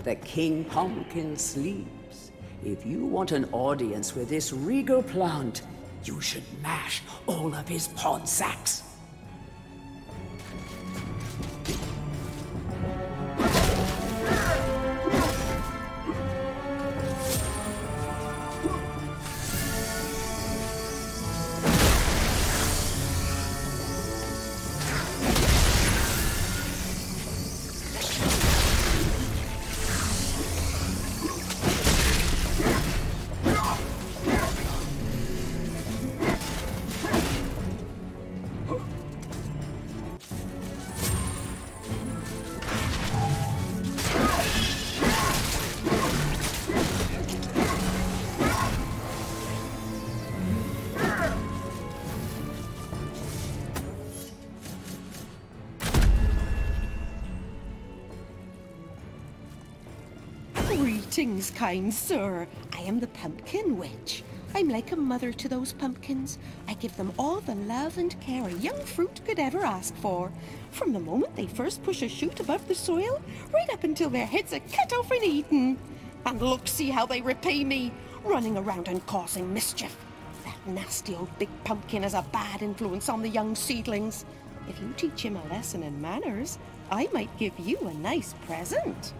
The King Pumpkin sleeps. If you want an audience with this regal plant, you should mash all of his pawn sacks. Greetings, kind sir. I am the Pumpkin Witch. I'm like a mother to those pumpkins. I give them all the love and care a young fruit could ever ask for. From the moment they first push a shoot above the soil, right up until their heads are cut off and eaten. And look, see how they repay me, running around and causing mischief. That nasty old big pumpkin has a bad influence on the young seedlings. If you teach him a lesson in manners, I might give you a nice present.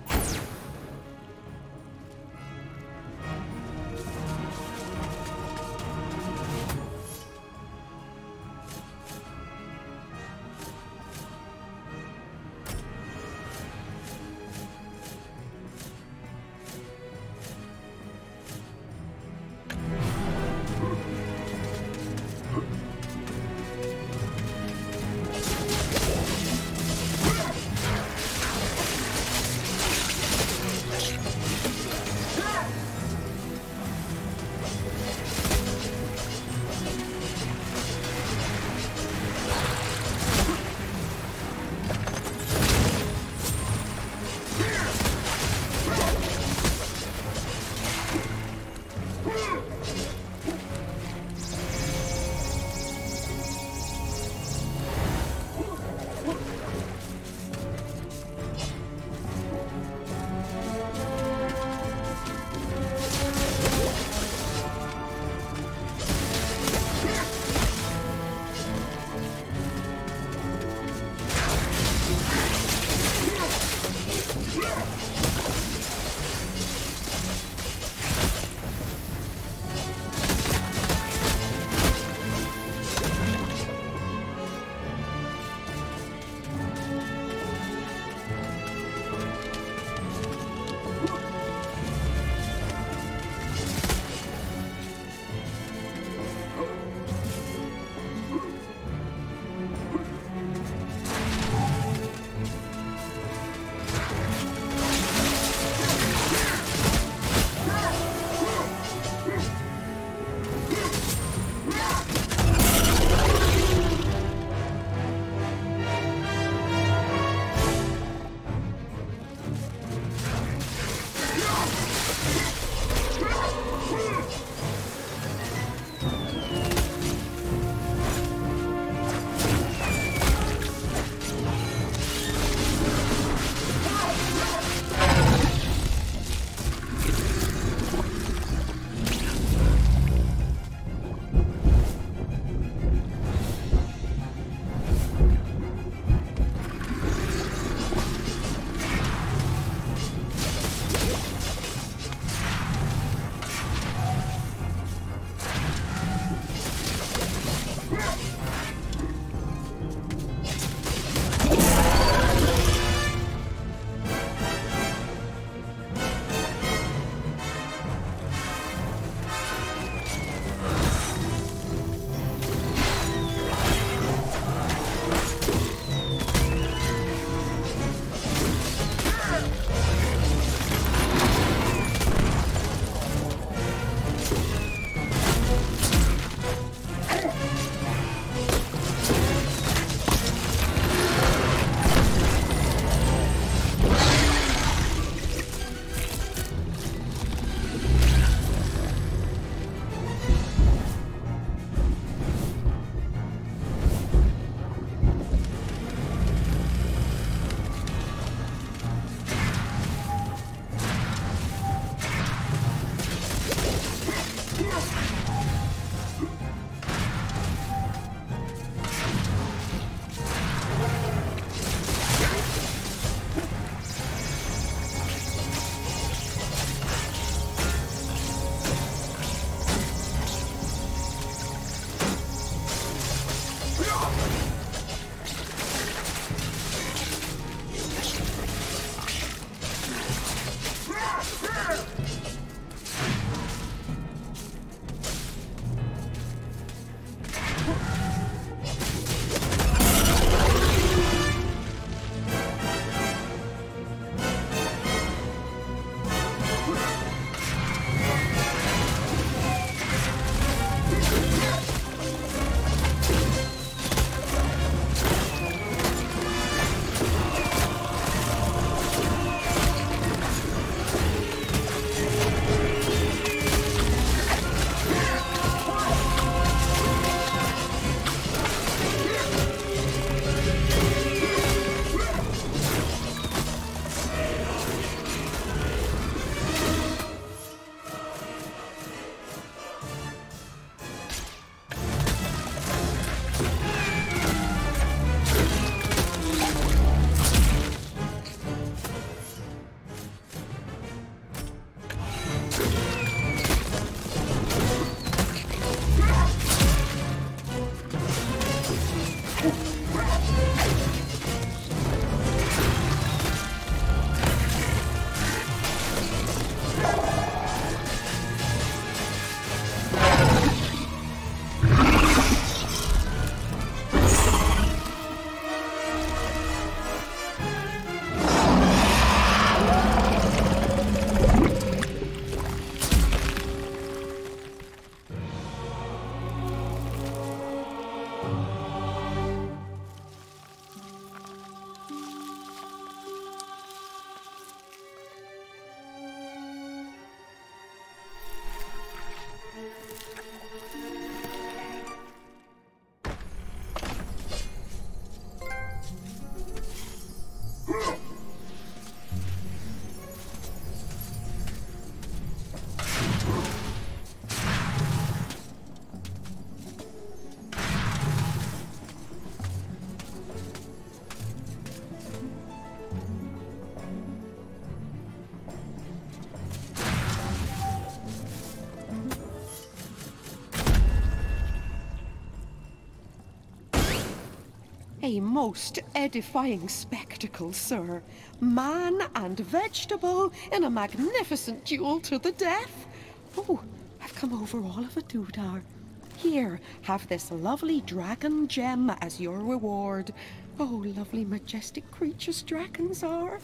A most edifying spectacle, sir. Man and vegetable in a magnificent duel to the death. Oh, I've come over all of a doodah. Here, have this lovely dragon gem as your reward. Oh, lovely majestic creatures dragons are.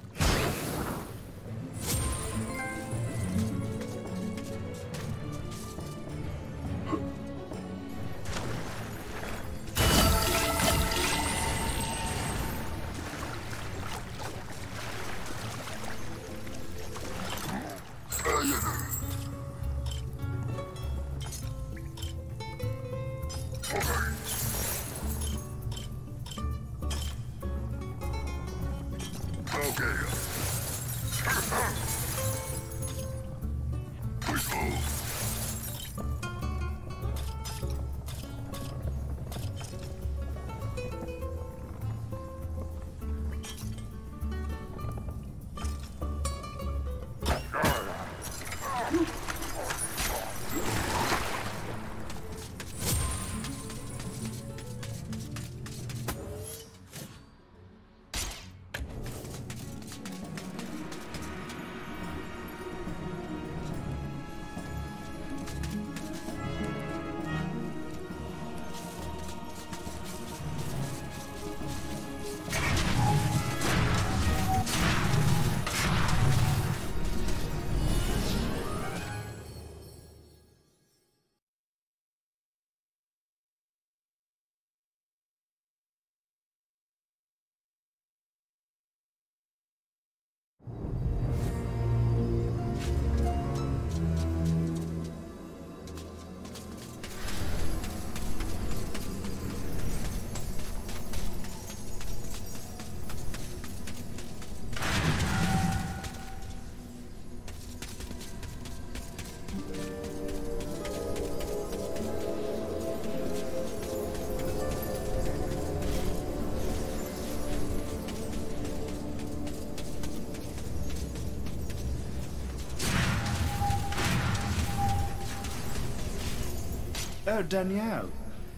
Oh, Danielle.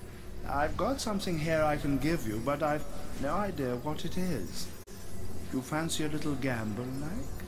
I've got something here I can give you, but I've no idea what it is. You fancy a little gamble, like?